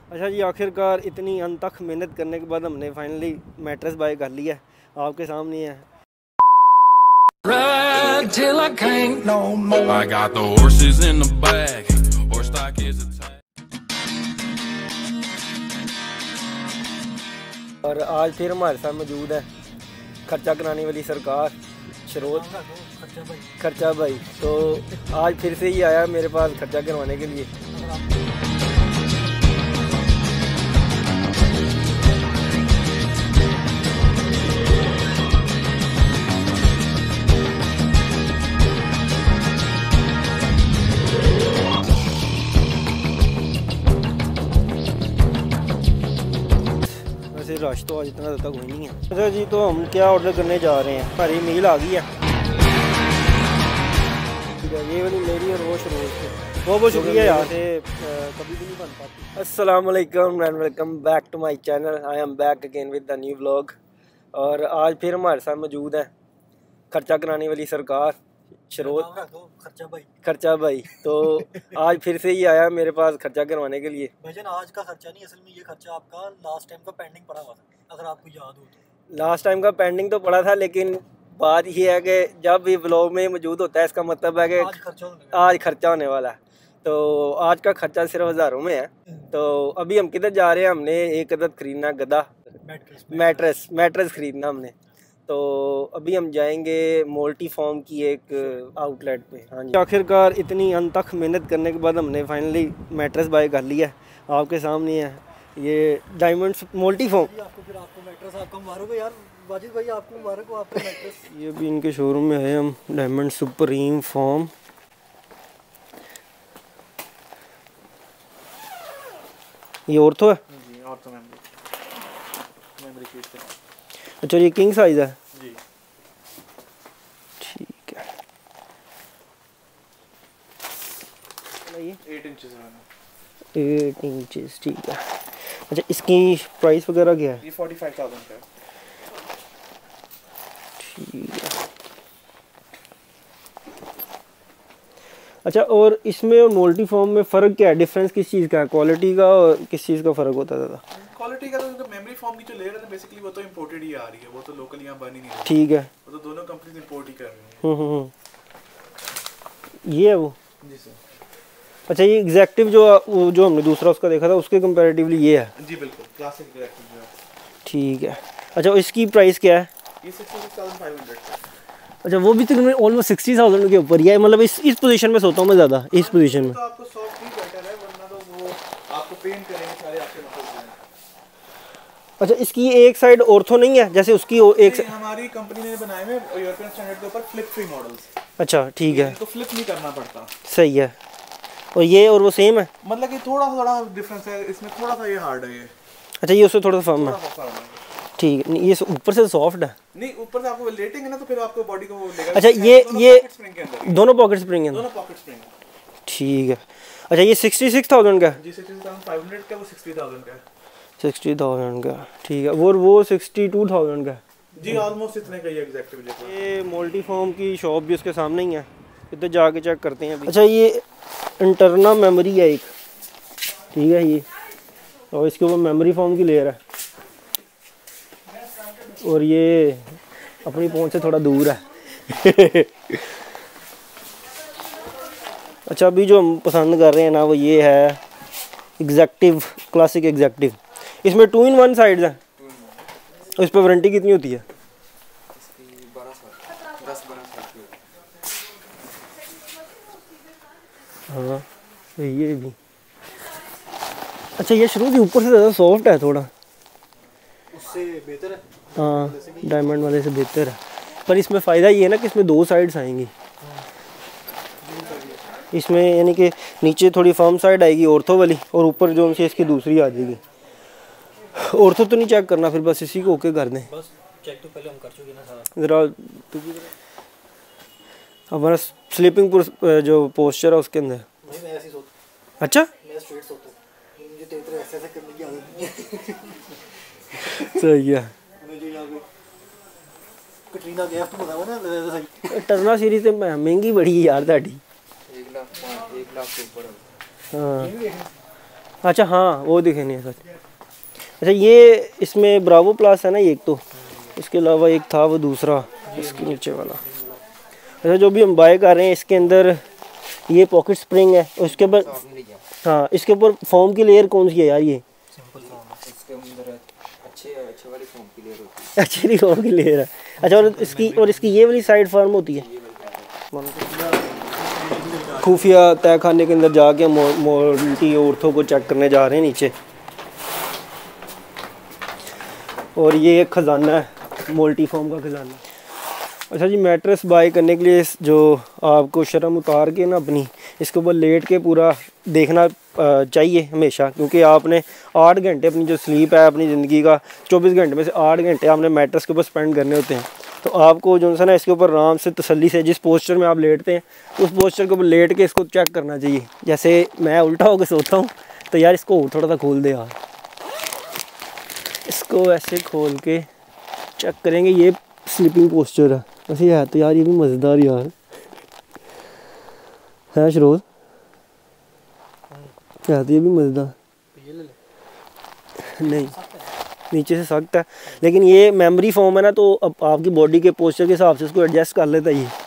अच्छा जी, आखिरकार इतनी अनथक मेहनत करने के बाद हमने फाइनली मैट्रेस बाय कर लिया है। आपके सामने है। Till I can't no more. I got the horses in the back. Horse stock is attached. और आज फिर हमारे साथ मौजूद है खर्चा कराने वाली सरकार शरोत खर्चा भाई। तो आज फिर से ही आया मेरे पास खर्चा करवाने के लिए। वैसे रश तो आज इतना ज़्यादा कोई नहीं है। अच्छा जी, तो हम क्या ऑर्डर करने जा रहे हैं? हमारी मील आ गई है। ठीक है, ये वाली मेरी और वो शुरू से बहुत शुक्रिया यार से कभी भी नहीं बन पाती। अस्सलाम वालेकुम and welcome back to my channel. I am back again with the new vlog. और आज फिर हमारे साथ मौजूद है खर्चा कराने वाली सरकार शरोत खर्चा भाई। तो आज फिर से ही आया मेरे पास खर्चा करवाने के लिए। भाईजान आज का खर्चा नहीं, असल में ये खर्चा आपका लास्ट टाइम का पेंडिंग पड़ा हुआ था, अगर आपको याद हो तो। लास्ट टाइम का पेंडिंग तो पड़ा था, लेकिन बात ये है कि जब भी व्लॉग में मौजूद होता है इसका मतलब है कि आज खर्चा होने वाला है। तो आज का खर्चा सिर्फ हज़ारों में है। तो अभी हम किधर जा रहे हैं? हमने एक अदद खरीदना गदा मैट्रेस खरीदना हमने। तो अभी हम जाएंगे मोल्टी फॉर्म की एक आउटलेट पे। हाँ जी, आखिरकार इतनी अनथक मेहनत करने के बाद हमने फाइनली मैट्रेस बाय कर लिया है। आपके सामने है ये डायमंड्स मोल्टी फॉर्म। आपको मैट्रेस आपको मुबारक हो यार वाजिद भाई, आपको मुबारक हो आपका मैट्रेस। ये भी इनके शोरूम में है। हम डायमंड सुप्रीम फॉर्म। ये ऑर्थो है जी, ऑर्थो मेमोरी शीट पे। अच्छा, ये किंग साइज है जी। ठीक है, 8 इंचेस है। 8 इंचेस, ठीक है। अच्छा, इसकी प्राइस वगैरह क्या है? ये 45,000 का है। ठीक है। अच्छा, और इसमें और मोल्टी फॉर्म में फ़र्क क्या है? डिफरेंस किस चीज़ का है? क्वालिटी का और किस चीज़ का फ़र्क होता है ज़्यादा? क्वालिटी का तो मेमोरी फॉर्म की जो लेयर है बेसिकली वो तो इंपोर्टेड ही आ रही है, वो तो लोकल यहाँ बन ही नहीं रही। ठीक है, वो तो दोनों कंपनीज इंपोर्ट ही कर रही हैं। ये है वो। जी सर। अच्छा, ये एग्जैक्टिव जो हमने दूसरा उसका देखा था उसके कंपैरेटिवली ये है। जी बिल्कुल, क्लासिक एग्जैक्टिव जो है। ठीक है। अच्छा, इसकी प्राइस क्या है? ये 66,500। अच्छा, वो भी तकरीबन ऑलमोस्ट 60,000 के ऊपर ही है। मतलब इस पोजीशन में सोता हूँ मैं ज़्यादा, इस पोजीशन में। तो आपको सॉफ्ट ही बेटर है, वरना तो वो आपको पेंट करेंगे सारे आपके मतलब। अच्छा, इसकी एक साइड ऑर्थो नहीं है जैसे उसकी एक हमारी कंपनी ने बनाए हैं यूरोपियन स्टैंडर्ड के ऊपर फ्लिप फ्री मॉडल्स। अच्छा, ठीक है, तो फ्लिप नहीं करना पड़ता। सही है। और ये और वो सेम है? मतलब कि थोड़ा डिफरेंस है इसमें, थोड़ा सा ये हार्ड है ये। अच्छा, ये उससे थोड़ा सा फर्म है। ठीक है, ये ऊपर से सॉफ्ट है। नहीं, ऊपर से आपको लेटेंगे ना तो फिर आपको बॉडी को वो लेगा। अच्छा, ये दोनों पॉकेट स्प्रिंग है। दोनों पॉकेट स्प्रिंग। ठीक है। अच्छा, ये 66,000 का? जी 66,500 का, वो 60,000 का। 60,000 का, ठीक है। वो 62,000 का। जी ऑलमोस्ट इतने का ही एग्जैक्ट मुझे। ये मोल्टी फॉर्म की शॉप भी उसके सामने ही है, इधर जाके चेक करते हैं अभी। अच्छा, ये इंटरनल मेमोरी है एक, ठीक है ये, और इसके ऊपर मेमोरी फॉर्म की लेयर है। और ये अपनी पहुंच से थोड़ा दूर है। अच्छा, अभी जो हम पसंद कर रहे हैं ना वो ये है एग्जैक्टिव, क्लासिक एग्जैक्टिव। इसमें 2-in-1 साइड्स हैं। और इस पर वारंटी कितनी होती है? इसकी 12 साल 10-12 साल की। हाँ, ये भी। अच्छा, ये शुरू से ऊपर से ज़्यादा सॉफ्ट है थोड़ा, उससे बेहतर है। हाँ, डायमंड वाले से बेहतर है। पर इसमें फ़ायदा ये है ना कि इसमें 2 साइड्स आएंगी। इसमें यानी कि नीचे थोड़ी फर्म साइड आएगी ऑर्थो वाली, और ऊपर जो उनसे इसकी दूसरी आ जाएगी। ऑर्थो तो नहीं चेक करना, फिर बस इसी को ओके कर दें। बस चेक तो पहले हम कर चुके ना सारा। ज़रा हमारा स्लीपिंग जो पोस्चर है उसके अंदर। नहीं, मैं ऐसे ही सोता हूँ। अच्छा, मैं स्ट्रेट सोता हूँ, मुझे तेरे तरह ऐसे करने की आदत नहीं है। सही है। मुझे यहाँ पे कटरीना कैफ तो बताओ ना, सही। टर्ना सीरीज से महंगी बड़ी है यार ताड़ी। 1 लाख से ऊपर है। हाँ अच्छा हाँ वो दिखे नहीं है सच। अच्छा ये इसमें ब्रावो प्लस है ना एक, तो इसके अलावा एक था वो दूसरा इसके नीचे वाला। अच्छा जो भी हम बाय कर रहे हैं इसके अंदर ये पॉकेट स्प्रिंग है, उसके ऊपर हाँ इसके ऊपर फोम की लेयर कौन सी है यार? ये इसके अंदर अच्छे वाली फोम की लेयर होती अच्छी फोम की लेयर है। अच्छा और इसकी ये वाली साइड फर्म होती है। खुफिया तय खाने के अंदर जाके मोल्टी औरतों को चेक करने जा रहे हैं नीचे। और ये एक ख़जाना है, मोल्टी फॉर्म का ख़जाना। अच्छा जी मैट्रेस बाय करने के लिए जो आपको शर्म उतार के ना अपनी इसके ऊपर लेट के पूरा देखना चाहिए हमेशा, क्योंकि आपने 8 घंटे अपनी जो स्लीप है अपनी ज़िंदगी का 24 घंटे में से 8 घंटे आपने मैट्रेस के ऊपर स्पेंड करने होते हैं। तो आपको जो है ना इसके ऊपर आराम से तसल्ली से जिस पोस्चर में आप लेटते हैं उस पोस्चर के ऊपर लेट के इसको चेक करना चाहिए। जैसे मैं उल्टा होकर सोता हूँ तो यार इसको थोड़ा सा खोल दे यार, इसको ऐसे खोल के चेक करेंगे। ये स्लीपिंग पोस्चर है वैसे है तो यार ये भी मज़ेदार यार है शरोज, है तो ये भी मज़ेदार। नहीं नीचे से सख्त है लेकिन ये मेमोरी फॉर्म है ना, तो अब आपकी बॉडी के पोस्चर के हिसाब से इसको एडजस्ट कर लेता है ये।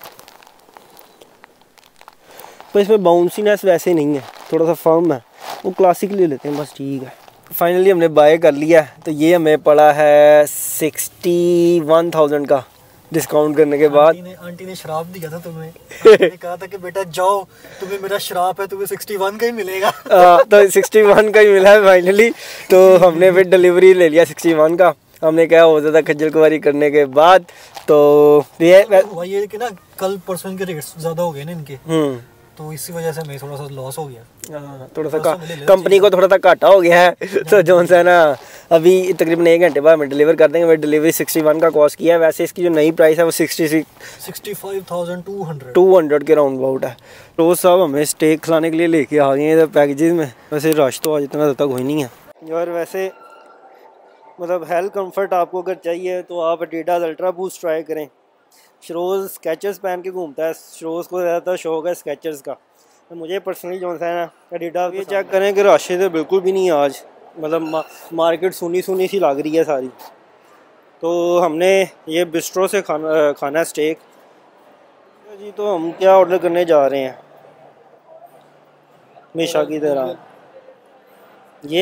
पर इसमें बाउंसीनेस वैसे नहीं है, थोड़ा सा फर्म है, वो क्लासिक ले लेते हैं बस ठीक है। फाइनली हमने बाय कर लिया, तो ये हमें पड़ा है 61,000 का डिस्काउंट करने के बाद। आंटी ने शराब दिया था तुम्हें, आंटी ने कहा था कि बेटा जाओ तुम्हें मेरा शराब है, तुम्हें 61 का ही मिलेगा। तो 61 का ही मिला है फाइनली। तो हमने फिर डिलीवरी ले लिया 61 का। हमने क्या हो ज़्यादा खज्जल खुआरी करने के बाद तो ये कि ना कल परसों इनके रेट्स ज़्यादा हो गए ना इनके, तो इसी वजह से हमें थोड़ा सा लॉस हो गया। हाँ थोड़ा सा कंपनी को थोड़ा सा घाटा हो गया है। तो जो है ना अभी तकरीबन 1 घंटे बाद हमें डिलीवर कर देंगे। डिलीवरी 61 का कॉस्ट किया है। वैसे इसकी जो नई प्राइस है वो 65,200 के राउंड अबाउट है। रोज़ साहब हमें स्टेक खिलाने के लिए लेके आ गए हैं पैकेजेस में। वैसे रश तो आज इतना ज़्यादा कोई नहीं है यार। वैसे मतलब हेल्थ कंफर्ट आपको अगर चाहिए तो आप एडिडास अल्ट्रा बूस्ट ट्राई करें। शरोज़ स्केचर्स पहन के घूमता है, शरोज़ को ज़्यादातर शौक है स्केचर्स का। तो मुझे पर्सनली जो है ना एडिडास, ये चेक करें कि रश तो बिल्कुल भी नहीं है आज, मतलब मार्केट सुनी सी लग रही है सारी। तो हमने ये बिस्ट्रो से खाना है स्टेक जी। तो हम क्या ऑर्डर करने जा रहे हैं हमेशा की तरह, ये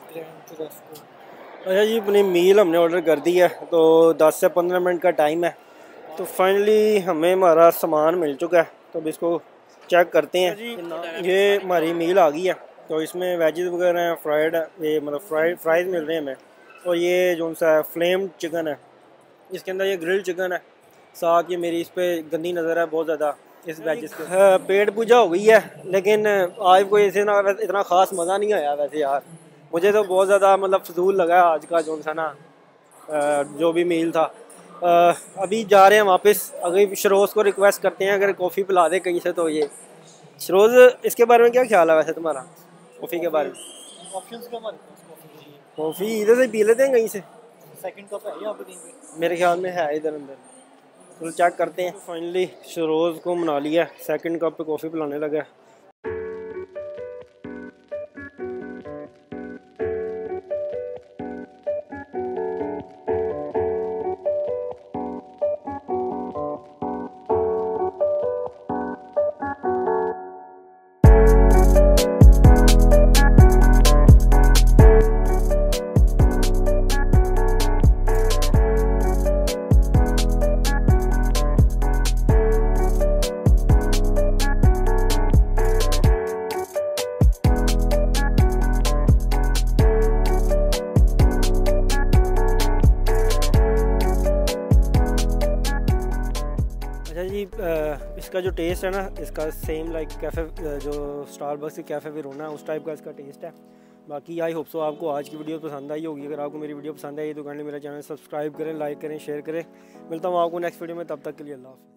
अच्छा जी अपनी मील हमने ऑर्डर कर दी है। तो 10 से 15 मिनट का टाइम है। तो फाइनली हमें हमारा सामान मिल चुका है, तो अब इसको चेक करते हैं। ये हमारी मील आ गई है। तो इसमें वेजेस वगैरह हैं, फ्राइड है, ये मतलब फ्राइज़ मिल रहे हैं हमें। और ये जो सा फ्लेम चिकन है, इसके अंदर ये ग्रिल चिकन है। साथ ये मेरी इस पर गंदी नज़र है बहुत ज़्यादा इस वेजेस के। पेट पूजा हो गई है, लेकिन आज कोई ऐसे ना इतना ख़ास मज़ा नहीं आया वैसे यार। मुझे तो बहुत ज़्यादा मतलब फजूल लगा आज का जो सा ना जो भी मील था। अभी जा रहे हैं वापस। अगर शरोज़ को रिक्वेस्ट करते हैं अगर कॉफ़ी पिला दे कहीं से। तो ये शरोज़ इसके बारे में क्या ख्याल है वैसे तुम्हारा कॉफ़ी के बारे में? ऑप्शंस क्या हमारे पास कॉफ़ी इधर से पी लेते हैं कहीं से। सेकंड कप है यहाँ पे कहीं पे? मेरे ख्याल में है इधर अंदर। तो चेक करते हैं। फाइनली शरोज़ को मना लिया, सेकंड कप पे कॉफ़ी पिलाने लगा। अच्छा जी इसका जो टेस्ट है ना इसका सेम लाइक कैफ़े जो स्टारबक्स के कैफ़े वेरोना है उस टाइप का इसका टेस्ट है। बाकी आई होप सो आपको आज की वीडियो पसंद आई होगी। अगर आपको मेरी वीडियो पसंद आई तो काइंडली मेरा चैनल सब्सक्राइब करें, लाइक करें, शेयर करें। मिलता हूँ आपको नेक्स्ट वीडियो में, तब तक के लिए अल्लाह हाफ़िज़।